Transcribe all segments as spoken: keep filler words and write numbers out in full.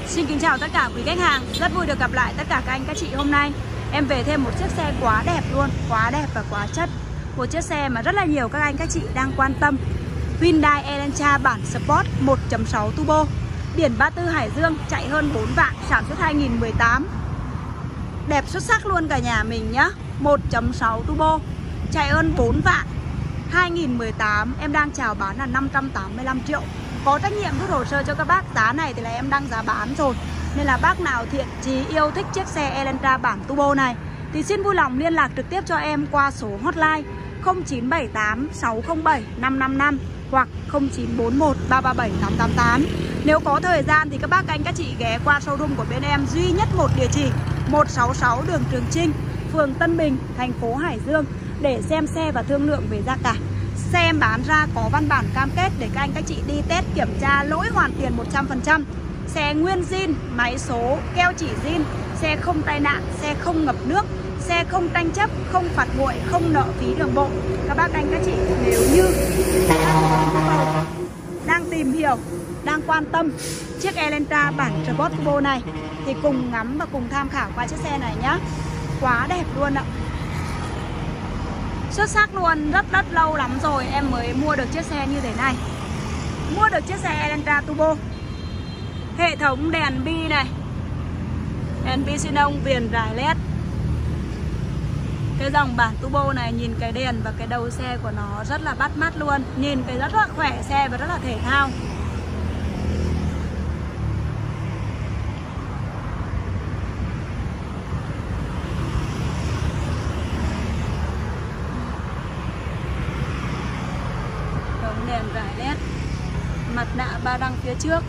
Xin kính chào tất cả quý khách hàng. Rất vui được gặp lại tất cả các anh các chị hôm nay. Em về thêm một chiếc xe quá đẹp luôn, quá đẹp và quá chất. Một chiếc xe mà rất là nhiều các anh các chị đang quan tâm. Hyundai Elantra bản Sport một chấm sáu Turbo, biển ba tư Hải Dương, chạy hơn bốn vạn, sản xuất hai nghìn mười tám. Đẹp xuất sắc luôn cả nhà mình nhá. một chấm sáu Turbo, chạy hơn bốn vạn, hai nghìn mười tám. Em đang chào bán là năm trăm tám mươi lăm triệu. Có trách nhiệm rút hồ sơ cho các bác. Giá này thì là em đăng giá bán rồi, nên là bác nào thiện chí yêu thích chiếc xe Elantra bản Turbo này thì xin vui lòng liên lạc trực tiếp cho em qua số hotline không chín bảy tám sáu không bảy năm năm năm hoặc không chín bốn một ba ba bảy tám tám tám. Nếu có thời gian thì các bác anh các chị ghé qua showroom của bên em, duy nhất một địa chỉ một sáu sáu đường Trường Trinh, phường Tân Bình, thành phố Hải Dương, để xem xe và thương lượng về giá cả. Xe em bán ra có văn bản cam kết để các anh các chị đi test kiểm tra, lỗi hoàn tiền một trăm phần trăm. Xe nguyên zin, máy số, keo chỉ zin, xe không tai nạn, xe không ngập nước, xe không tranh chấp, không phạt nguội, không nợ phí đường bộ. Các bác anh các chị nếu như đang tìm hiểu, đang quan tâm chiếc Elantra bản Sport Turbo này thì cùng ngắm và cùng tham khảo qua chiếc xe này nhá. Quá đẹp luôn ạ. Xuất sắc luôn, rất rất lâu lắm rồi em mới mua được chiếc xe như thế này. Mua được chiếc xe Elantra Turbo. Hệ thống đèn bi này, đèn bi xenon, viền rải led. Cái dòng bản Turbo này nhìn cái đèn và cái đầu xe của nó rất là bắt mắt luôn. Nhìn cái rất là khỏe xe và rất là thể thao. Đèn rải led, mặt nạ ba đăng phía trước.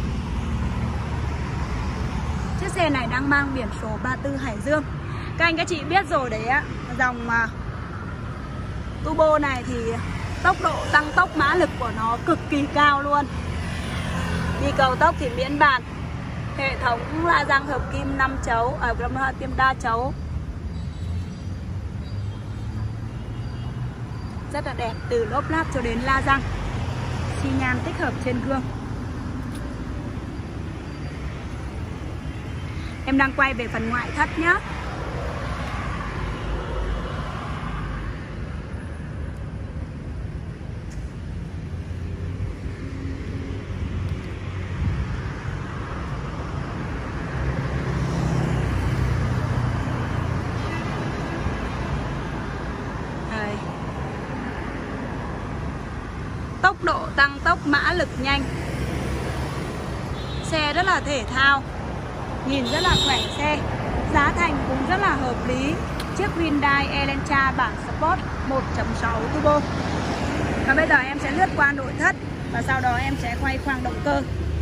Chiếc xe này đang mang biển số ba tư Hải Dương. Các anh các chị biết rồi đấy á, dòng uh, Turbo này thì tốc độ tăng tốc mã lực của nó cực kỳ cao luôn. Đi cầu tốc thì miễn bàn. Hệ thống la răng hợp kim năm chấu, ở à, kim đa chấu. Rất là đẹp, từ lốp láp cho đến la răng. Xi nhan tích hợp trên gương. Em đang quay về phần ngoại thất nhé. Tốc độ tăng tốc, mã lực nhanh. Xe rất là thể thao, nhìn rất là khỏe xe. Giá thành cũng rất là hợp lý. Chiếc Hyundai Elantra bản Sport một chấm sáu Turbo. Và bây giờ em sẽ lướt qua nội thất và sau đó em sẽ quay khoang động cơ.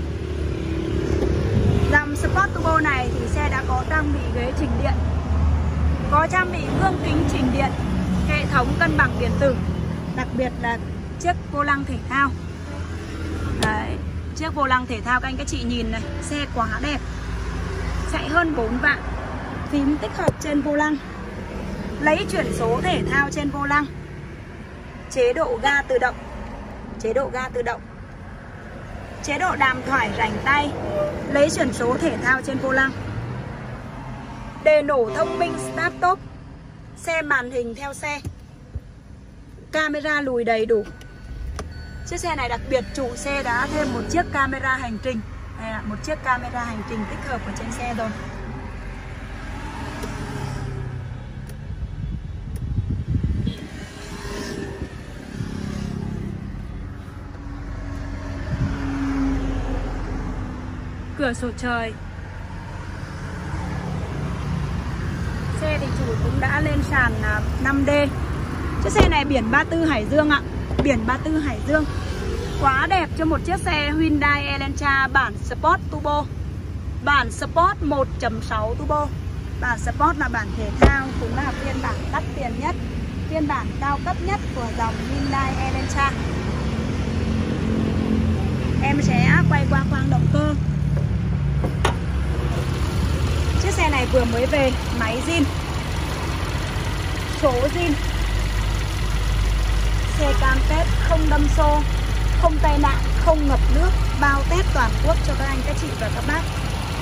Dòng Sport Turbo này thì xe đã có trang bị ghế chỉnh điện, có trang bị gương kính chỉnh điện, hệ thống cân bằng điện tử, đặc biệt là chiếc vô lăng thể thao. Đấy, chiếc vô lăng thể thao các anh các chị nhìn này, xe quá đẹp, chạy hơn bốn vạn, phím tích hợp trên vô lăng, lấy chuyển số thể thao trên vô lăng, chế độ ga tự động, chế độ ga tự động, chế độ đàm thoại rảnh tay, lấy chuyển số thể thao trên vô lăng, đề nổ thông minh start stop, xe màn hình theo xe, camera lùi đầy đủ. Chiếc xe này đặc biệt chủ xe đã thêm một chiếc camera hành trình. Đây là một chiếc camera hành trình tích hợp ở trên xe rồi. Cửa sổ trời. Xe thì chủ cũng đã lên sàn năm D. Chiếc xe này biển ba tư Hải Dương ạ. Biển ba tư Hải Dương. Quá đẹp cho một chiếc xe Hyundai Elantra bản Sport Turbo. Bản Sport một chấm sáu Turbo. Bản Sport là bản thể thao, cũng là phiên bản đắt tiền nhất, phiên bản cao cấp nhất của dòng Hyundai Elantra. Em sẽ quay qua khoang động cơ. Chiếc xe này vừa mới về, máy zin, số zin. Xe cam kết không đâm xô, không tai nạn, không ngập nước, bao test toàn quốc cho các anh, các chị và các bác.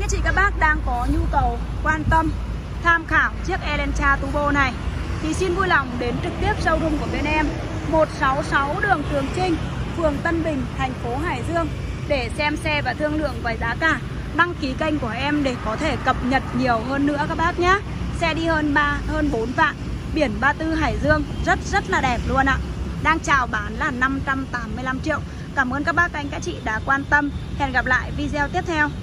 các chị các bác đang có nhu cầu quan tâm tham khảo chiếc Elantra Turbo này thì xin vui lòng đến trực tiếp showroom của bên em, một sáu sáu đường Trường Trinh, phường Tân Bình, thành phố Hải Dương để xem xe và thương lượng về giá cả. Đăng ký kênh của em để có thể cập nhật nhiều hơn nữa các bác nhé. Xe đi hơn ba hơn bốn vạn, biển ba tư Hải Dương, rất rất là đẹp luôn ạ. Đang chào bán là năm trăm tám mươi lăm triệu. Cảm ơn các bác anh các chị đã quan tâm. Hẹn gặp lại video tiếp theo.